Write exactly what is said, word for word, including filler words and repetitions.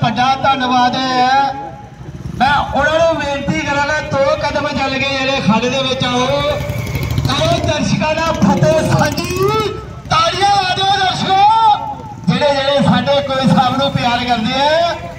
बड़ा धन्यवाद है। मैं उन्होंने बेनती करा दो कदम चल के जेडे खड़ दे विच आओ आओ दर्शकों का फतेह साझी तालियां ला दो दर्शकों जेडे जेडे साडे कोई साहब नूं प्यार करते हैं।